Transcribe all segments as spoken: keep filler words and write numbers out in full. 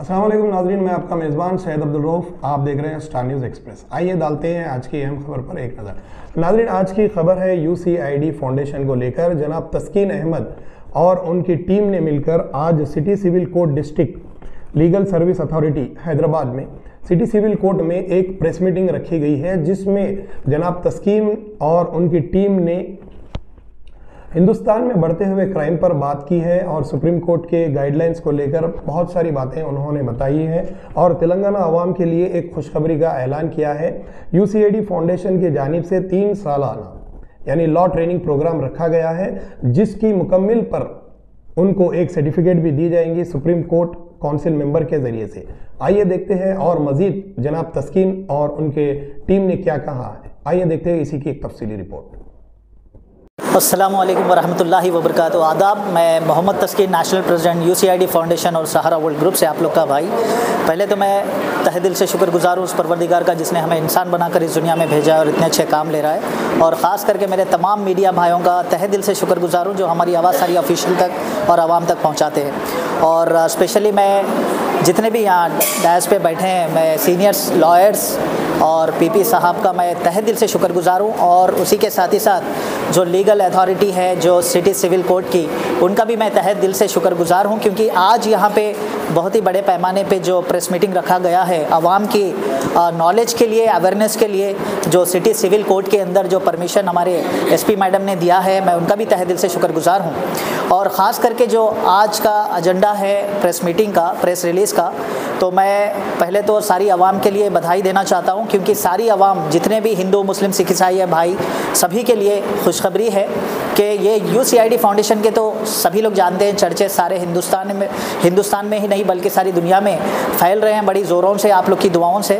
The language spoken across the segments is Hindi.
अस्सलाम वालेकुम नाज़रीन, मैं आपका मेज़बान सैयद अब्दुल रऊफ़। आप देख रहे हैं स्टार न्यूज़ एक्सप्रेस। आइए डालते हैं आज की अहम खबर पर एक नज़र। नाज़रीन, आज की खबर है U C I D foundation को लेकर। जनाब तस्कीन अहमद और उनकी टीम ने मिलकर आज city civil court district legal service authority Hyderabad में सिटी सिविल कोर्ट में एक प्रेस मीटिंग रखी गई है, जिसमें जनाब तस्कीन और उनकी टीम ने हिंदुस्तान में बढ़ते हुए क्राइम पर बात की है और सुप्रीम कोर्ट के गाइडलाइंस को लेकर बहुत सारी बातें उन्होंने बताई हैं और तेलंगाना आवाम के लिए एक खुशखबरी का ऐलान किया है। U C I D foundation की जानिब से तीन सालाना यानी लॉ ट्रेनिंग प्रोग्राम रखा गया है, जिसकी मुकम्मिल पर उनको एक सर्टिफिकेट भी दी जाएंगी सुप्रीम कोर्ट काउंसिल मेंबर के ज़रिए से। आइए देखते हैं और मज़ीद जनाब तस्कीन और उनके टीम ने क्या कहा है। आइए देखते हैं इसी की एक तफसीली रिपोर्ट। अस्सलामु अलैकुम वरहमतुल्लाहि वबरकातुहू। आदाब, मैं Mohammad Taskeen, national president U C I D foundation और सहारा वर्ल्ड ग्रुप से आप लोग का भाई। पहले तो मैं तहे दिल से शुक्रगुजार हूँ उस परवरदिगार का जिसने हमें इंसान बनाकर इस दुनिया में भेजा और इतने अच्छे काम ले रहा है, और ख़ास करके मेरे तमाम मीडिया भाइयों का तहे दिल से शुक्रगुजार हूँ जो हमारी आवाज़ सारी ऑफिशियल तक और आवाम तक पहुँचाते हैं। और स्पेशली मैं जितने भी यहाँ डैश पे बैठे हैं, मैं सीनियर्स लॉयर्स और पी पी साहब का मैं तहे दिल से शुक्रगुजार हूँ, और उसी के साथ ही साथ जो लीगल अथॉरिटी है जो सिटी सिविल कोर्ट की, उनका भी मैं तहे दिल से शुक्रगुजार हूँ, क्योंकि आज यहाँ पे बहुत ही बड़े पैमाने पे जो प्रेस मीटिंग रखा गया है आवाम की नॉलेज के लिए, अवेयरनेस के लिए, जो सिटी सिविल कोर्ट के अंदर जो परमिशन हमारे एस पी मैडम ने दिया है, मैं उनका भी तहे दिल से शुक्रगुजार हूँ। और ख़ास करके जो आज का एजेंडा है प्रेस मीटिंग का, प्रेस रिलीज़ का, तो मैं पहले तो सारी आवाम के लिए बधाई देना चाहता हूँ, क्योंकि सारी आवाम जितने भी हिंदू मुस्लिम सिख ईसाई है भाई, सभी के लिए खुशखबरी है कि ये U C I D foundation के तो सभी लोग जानते हैं, चर्चे सारे हिंदुस्तान में हिंदुस्तान में ही नहीं बल्कि सारी दुनिया में फैल रहे हैं बड़ी ज़ोरों से, आप लोग की दुआओं से।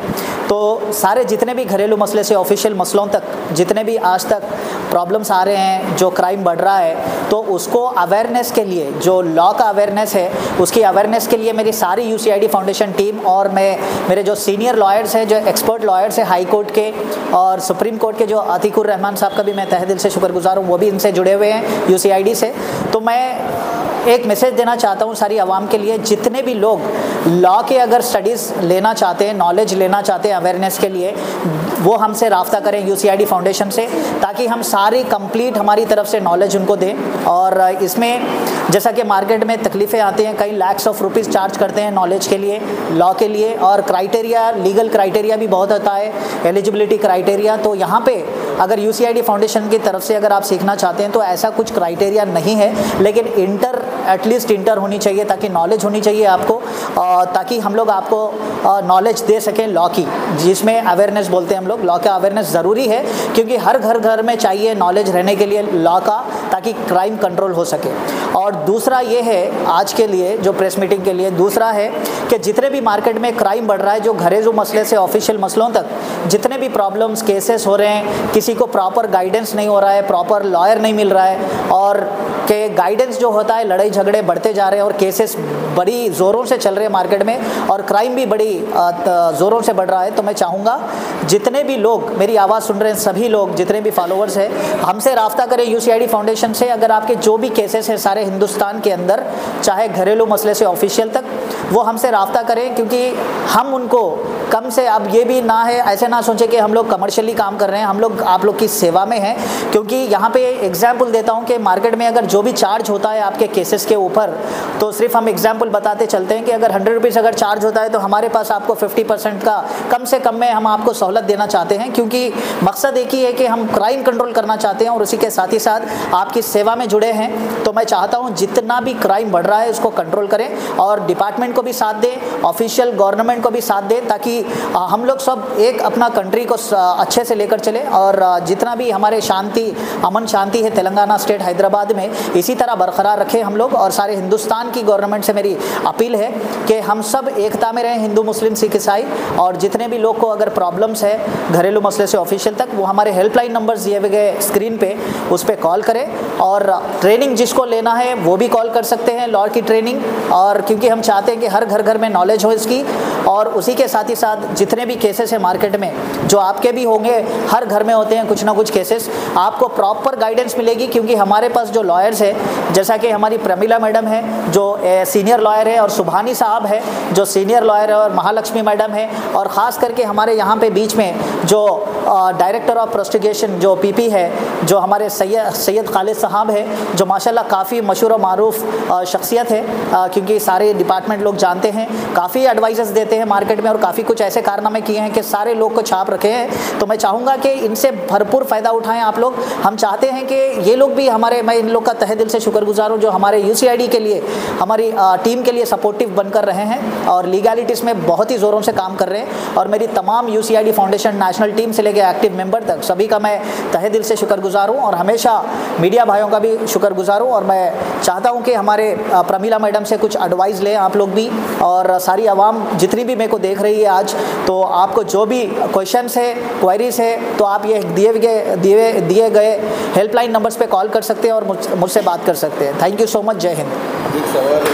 तो सारे जितने भी घरेलू मसले से ऑफिशियल मसलों तक जितने भी आज तक प्रॉब्लम्स आ रहे हैं, जो क्राइम बढ़ रहा है, तो उसको अवेयरनेस के लिए, जो लॉ का अवेयरनेस है उसकी अवेयरनेस के लिए मेरी सारी U C I D foundation team और मैं मेरे जो सीनियर लॉयर्स हैं, जो एक्सपर्ट लॉयर्स हैं हाई कोर्ट के और सुप्रीम कोर्ट के, जो आतिकुर रहमान साहब का भी मैं तहे दिल से शुक्रगुजार हूँ, वो भी इनसे जुड़े हुए हैं यू सी आई डी से। तो मैं एक मैसेज देना चाहता हूँ सारी आवाम के लिए, जितने भी लोग लॉ के अगर स्टडीज़ लेना चाहते हैं, नॉलेज लेना चाहते हैं अवेयरनेस के लिए, वो हमसे राब्ता करें U C I D foundation से, ताकि हम सारी कंप्लीट हमारी तरफ से नॉलेज उनको दें। और इसमें जैसा कि मार्केट में तकलीफ़ें आती हैं, कई लैक्स ऑफ रुपीज़ चार्ज करते हैं नॉलेज के लिए, लॉ के लिए, और क्राइटेरिया, लीगल क्राइटेरिया भी बहुत होता है, एलिजिबिलिटी क्राइटेरिया। तो यहाँ पे अगर U C I D foundation की तरफ से अगर आप सीखना चाहते हैं तो ऐसा कुछ क्राइटेरिया नहीं है, लेकिन इंटर एटलीस्ट इंटर होनी चाहिए, ताकि नॉलेज होनी चाहिए आपको, ताकि हम लोग आपको नॉलेज दे सकें लॉ की, जिसमें अवेयरनेस बोलते हैं हम लोग। लॉ का अवेयरनेस ज़रूरी है, क्योंकि हर घर घर में चाहिए नॉलेज रहने के लिए लॉ का, ताकि क्राइम कंट्रोल हो सके। और दूसरा ये है आज के लिए जो प्रेस मीटिंग के लिए, दूसरा है कि जितने भी मार्केट में क्राइम बढ़ रहा है, जो घरेलू मसले से ऑफिशियल मसलों तक जितने भी प्रॉब्लम्स केसेस हो रहे हैं, किसी को प्रॉपर गाइडेंस नहीं हो रहा है, प्रॉपर लॉयर नहीं मिल रहा है, और के गाइडेंस जो होता है, लड़ाई झगड़े बढ़ते जा रहे हैं और केसेस बड़ी ज़ोरों से चल रहे हैं मार्केट में, और क्राइम भी बड़ी ज़ोरों से बढ़ रहा है। तो मैं चाहूँगा जितने भी लोग मेरी आवाज़ सुन रहे हैं, सभी लोग जितने भी फॉलोअर्स हैं, हमसे राब्ता करें U C I D foundation से। अगर आपके जो भी केसेस हैं सारे हिंदुस्तान के अंदर, चाहे घरेलू मसले से ऑफिशियल तक, वो हमसे राब्ता करें, क्योंकि हम उनको कम से, अब ये भी ना है, ऐसे ना सोचें कि हम लोग कमर्शियली काम कर रहे हैं, हम लोग आप लोग की सेवा में हैं। क्योंकि यहाँ पे एग्जाम्पल देता हूँ कि मार्केट में अगर जो भी चार्ज होता है आपके केसेस के ऊपर, तो सिर्फ हम एग्जाम्पल बताते चलते हैं कि अगर हंड्रेड रुपीज़ अगर चार्ज होता है तो हमारे पास आपको फिफ्टी परसेंट का कम से कम में हम आपको सहूलत देना चाहते हैं, क्योंकि मकसद एक ही है कि हम क्राइम कंट्रोल करना चाहते हैं और उसी के साथ ही साथ आपकी सेवा में जुड़े हैं। तो मैं चाहता हूँ जितना भी क्राइम बढ़ रहा है उसको कंट्रोल करें, और डिपार्टमेंट को भी साथ दें, ऑफिशियल गवर्नमेंट को भी साथ दें, ताकि हम लोग सब एक अपना कंट्री को अच्छे से लेकर चले। और जितना भी हमारे शांति, अमन शांति है तेलंगाना स्टेट हैदराबाद में, इसी तरह बरकरार रखें हम लोग। और सारे हिंदुस्तान की गवर्नमेंट से मेरी अपील है कि हम सब एकता में रहें, हिंदू मुस्लिम सिख ईसाई, और जितने भी लोग को अगर प्रॉब्लम्स है घरेलू मसले से ऑफिशियल तक, वो हमारे हेल्पलाइन नंबर्स दिए हुए गए स्क्रीन पे, उस पर कॉल करें। और ट्रेनिंग जिसको लेना है वो भी कॉल कर सकते हैं, लॉ की ट्रेनिंग, और क्योंकि हम चाहते हैं कि हर घर घर में नॉलेज हो इसकी, और उसी के साथ ही साथ जितने भी केसेस हैं मार्केट में, जो आपके भी होंगे, हर घर में होते हैं कुछ ना कुछ केसेस, आपको प्रॉपर गाइडेंस मिलेगी, क्योंकि हमारे पास जो लॉयर्स है, जैसा कि हमारी प्रमिला मैडम है जो सीनियर लॉयर है, और सुभानी साहब है जो सीनियर लॉयर है, और महालक्ष्मी मैडम है, और ख़ास करके हमारे यहाँ पे बीच में जो डायरेक्टर ऑफ प्रोस्टिगेशन जो पीपी है, जो हमारे सैयद सैयद खालिद साहब है, जो माशाल्लाह काफ़ी मशहूर और मारूफ शख्सियत है, आ, क्योंकि सारे डिपार्टमेंट लोग जानते हैं, काफ़ी एडवाइजेस देते हैं मार्केट में, और काफ़ी कुछ ऐसे कारनामे किए हैं कि सारे लोग को छाप रखे हैं। तो मैं चाहूँगा कि इनसे भरपूर फ़ायदा उठाएं आप लोग। हम चाहते हैं कि ये लोग भी हमारे, मैं इन लोग का तहे दिल से शुक्रगुजार हूँ जो हमारे यूसीआईडी के लिए, हमारी आ, टीम के लिए सपोर्टिव बनकर रहे हैं और लीगैलिटीज़ में बहुत ही ज़ोरों से काम कर रहे हैं। और मेरी तमाम यूसीआईडी फाउंडेशन नेशनल टीम से लेकर एक्टिव मेंबर तक सभी का मैं तहे दिल से शुक्रगुजार हूँ, और हमेशा मीडिया भाइयों का भी शुक्रगुजार हूँ। और मैं चाहता हूँ कि हमारे प्रमिला मैडम से कुछ एडवाइस लें आप लोग भी, और सारी आवाम जितनी भी मेरे को देख रही है आज, तो आपको जो भी क्वेश्चंस है, क्वेरीज है, तो आप ये दिए गए दिए दिए गए हेल्पलाइन नंबर्स पे कॉल कर सकते हैं और मुझ मुझसे बात कर सकते हैं। Thank you so much. Jai Hind. एक सवाल,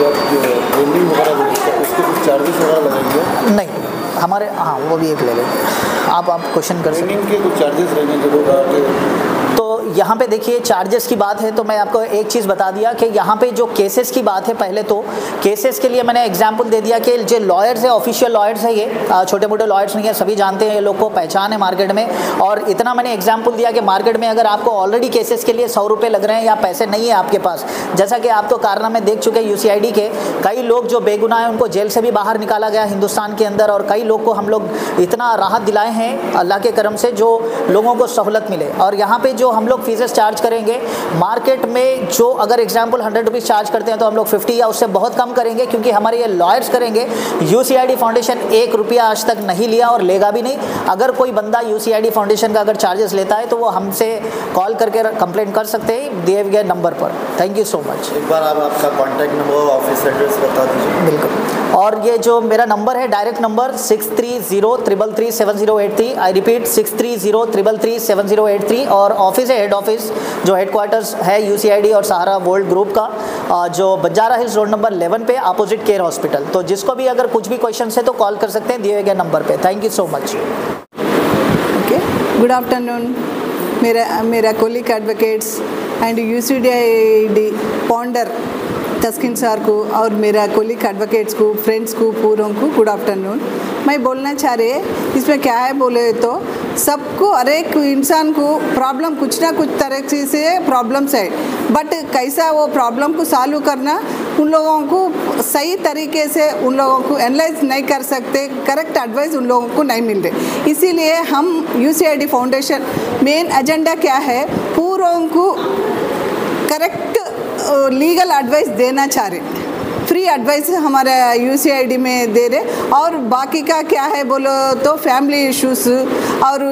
ट्रेनिंग वगैरह उसके कुछ चार्जेस वगैरह लगेंगे? नहीं, हमारे, हाँ वो भी एक ले लेंगे आप आप क्वेश्चन कर सकते हैं। ट्रेनिंग के कुछ चार्जेस रहेंगे जो लोग? तो यहाँ पे देखिए चार्जेस की बात है तो मैं आपको एक चीज़ बता दिया कि यहाँ पे जो केसेस की बात है, पहले तो केसेस के लिए मैंने एग्जांपल दे दिया कि जो लॉयर्स है, ऑफिशियल लॉयर्स है, ये छोटे मोटे लॉयर्स नहीं है, सभी जानते हैं, ये लोग को पहचान है मार्केट में। और इतना मैंने एग्जाम्पल दिया कि मार्केट में अगर आपको ऑलरेडी केसेस के लिए सौ रुपये लग रहे हैं या पैसे नहीं है आपके पास, जैसा कि आप तो कारनामे देख चुके हैं यूसीआईडी के, कई लोग जो बेगुनाह हैं उनको जेल से भी बाहर निकाला गया हिंदुस्तान के अंदर, और कई लोग को हम लोग इतना राहत दिलाए हैं अल्लाह के करम से, जो लोगों को सहूलत मिले। और यहाँ पे जो हम लोग फीसेस चार्ज करेंगे मार्केट में, जो अगर एग्जाम्पल हंड्रेड रुपीज़ चार्ज करते हैं तो हम लोग फिफ्टी या उससे बहुत कम करेंगे, क्योंकि हमारे ये लॉयर्स करेंगे। यूसीआईडी फाउंडेशन एक रुपया आज तक नहीं लिया और लेगा भी नहीं। अगर कोई बंदा यूसीआईडी फाउंडेशन का अगर चार्जेस लेता है तो वो हमसे कॉल करके कंप्लेंट कर सकते हैं दिए गए नंबर पर। Thank you so much. एक बार आप आपका कॉन्टैक्ट नंबर और ऑफिस एड्रेस बता दीजिए। बिल्कुल। और ये जो मेरा नंबर है direct number six three zero triple three seven zero eight three, I repeat six three zero triple three seven zero eight three. और ऑफिस है हेड ऑफिस, जो हेडक्वार्टर्स है यूसीआईडी और सहारा वर्ल्ड ग्रुप का, जो Banjara hills road number eleven पे अपोजिट केयर हॉस्पिटल। तो जिसको भी अगर कुछ भी क्वेश्चन है तो कॉल कर सकते हैं दिए गए नंबर पे। Thank you so much. Okay, good afternoon. मेरा मेरा colleague advocates and UCID founder Taskin sir को और मेरा कोलिक एडवोकेट्स को, फ्रेंड्स को, पूरों को गुड आफ्टरनून। मैं बोलना चाह रही है इसमें क्या है बोले तो सबको, हर एक इंसान को प्रॉब्लम कुछ ना कुछ तरह से प्रॉब्लम्स है, बट कैसा वो प्रॉब्लम को सॉल्व करना उन लोगों को सही तरीके से उन लोगों को एनालाइज नहीं कर सकते, करेक्ट एडवाइस उन लोगों को नहीं मिल रही। इसीलिए हम यूसीआईडी फाउंडेशन मेन एजेंडा क्या है, पूरों को करेक्ट लीगल एडवाइस देना चाह रहे, फ्री एडवाइस हमारे यूसीआईडी में दे रहे। और बाकी का क्या है बोलो तो फैमिली इश्यूज और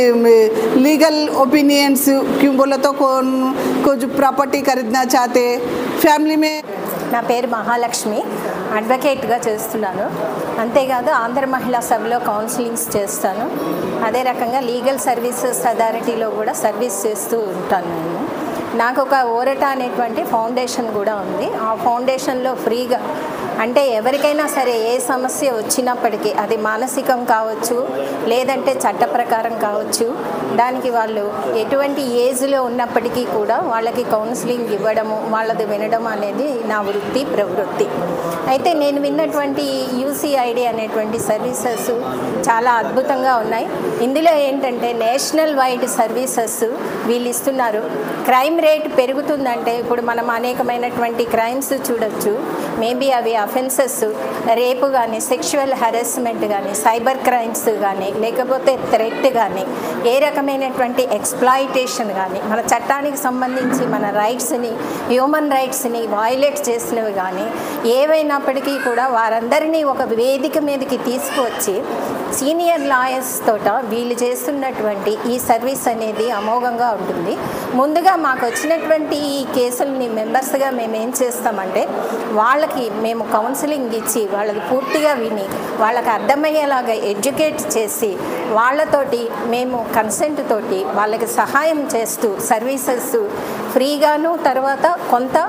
लीगल ओपिनियंस, क्यों बोलो तो कौन कुछ प्रॉपर्टी खरीदना चाहते ఫ్యామిలీ మే నా పేరు మహాలక్ష్మి, అడ్వకేట్గా చేస్తున్నాను. అంతేకాదు ఆంధ్ర మహిళా సభలో కౌన్సిలింగ్స్ చేస్తాను. అదే రకంగా లీగల్ సర్వీసెస్ అథారిటీలో కూడా సర్వీస్ చేస్తూ ఉంటాను. నేను నాకు ఒక ఓరట అనేటువంటి ఫౌండేషన్ కూడా ఉంది. ఆ ఫౌండేషన్లో ఫ్రీగా అంటే ఎవరికైనా సరే ఏ సమస్య వచ్చినప్పటికీ అది మానసికం కావచ్చు లేదంటే చట్ట ప్రకారం కావచ్చు, దానికి వాళ్ళు ఎటువంటి ఏజ్లో ఉన్నప్పటికీ కూడా వాళ్ళకి కౌన్సిలింగ్ ఇవ్వడము, వాళ్ళది వినడం అనేది నా వృత్తి ప్రవృత్తి. అయితే నేను విన్నటువంటి యూసీఐడి అనేటువంటి సర్వీసెస్ చాలా అద్భుతంగా ఉన్నాయి. ఇందులో ఏంటంటే నేషనల్ వైడ్ సర్వీసెస్ వీళ్ళు ఇస్తున్నారు. క్రైమ్ రేట్ పెరుగుతుందంటే ఇప్పుడు మనం అనేకమైనటువంటి క్రైమ్స్ చూడొచ్చు. మేబీ అవి అఫెన్సెస్, రేపు కానీ, సెక్షువల్ హెరాస్మెంట్ కానీ, సైబర్ క్రైమ్స్ కానీ, లేకపోతే థ్రెట్ కానీ, ఏ రకమైనటువంటి ఎక్స్ప్లాయిటేషన్ కానీ, మన చట్టానికి సంబంధించి మన రైట్స్ని, హ్యూమన్ రైట్స్ని వయలేట్ చేసినవి కానీ ఏవైనప్పటికీ కూడా వారందరినీ ఒక వేదిక మీదకి తీసుకువచ్చి సీనియర్ లాయర్స్ తోట వీళ్ళు చేస్తున్నటువంటి ఈ సర్వీస్ అనేది అమోఘంగా ఉంటుంది. ముందుగా మాకు వచ్చినటువంటి ఈ కేసులని మెంబర్స్గా మేము ఏం చేస్తామంటే వాళ్ళకి మేము కౌన్సిలింగ్ ఇచ్చి వాళ్ళకి పూర్తిగా విని వాళ్ళకి అర్థమయ్యేలాగా ఎడ్యుకేట్ చేసి వాళ్ళతోటి మేము కన్సెంట్ తోటి వాళ్ళకి సహాయం చేస్తూ సర్వీసెస్ ఫ్రీగాను, తర్వాత కొంత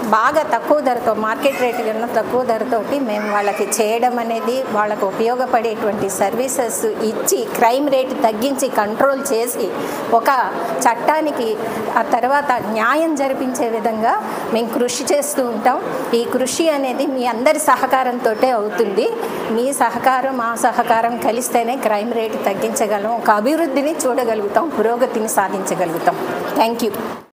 బాగా తక్కువ ధరతో, మార్కెట్ రేట్ కన్నా తక్కువ ధరతోటి మేము వాళ్ళకి చేయడం అనేది, వాళ్ళకు ఉపయోగపడేటువంటి సర్వీసెస్ ఇచ్చి క్రైమ్ రేట్ తగ్గించి కంట్రోల్ చేసి ఒక చట్టానికి ఆ తర్వాత న్యాయం జరిపించే విధంగా మేము కృషి చేస్తూ ఉంటాం. ఈ కృషి అనేది మీ అందరి సహకారంతో అవుతుంది. మీ సహకారం మా సహకారం కలిస్తేనే క్రైమ్ రేట్ తగ్గించగలం, ఒక అభివృద్ధిని చూడగలుగుతాం, పురోగతిని సాధించగలుగుతాం. Thank you.